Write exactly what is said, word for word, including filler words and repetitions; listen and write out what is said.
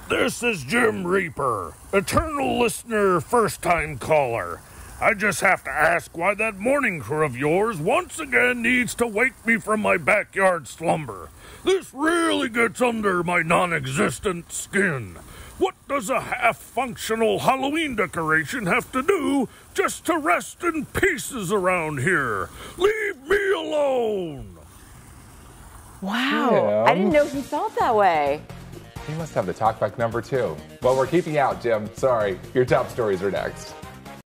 This is Jim Reaper, eternal listener, first-time caller. I just have to ask why that morning crew of yours once again needs to wake me from my backyard slumber. This really gets under my non-existent skin. What does a half-functional Halloween decoration have to do just to rest in pieces around here? Leave me alone! Wow, Jim. I didn't know he felt that way. He must have the talkback number too. Well, we're keeping you out, Jim. Sorry. Your top stories are next.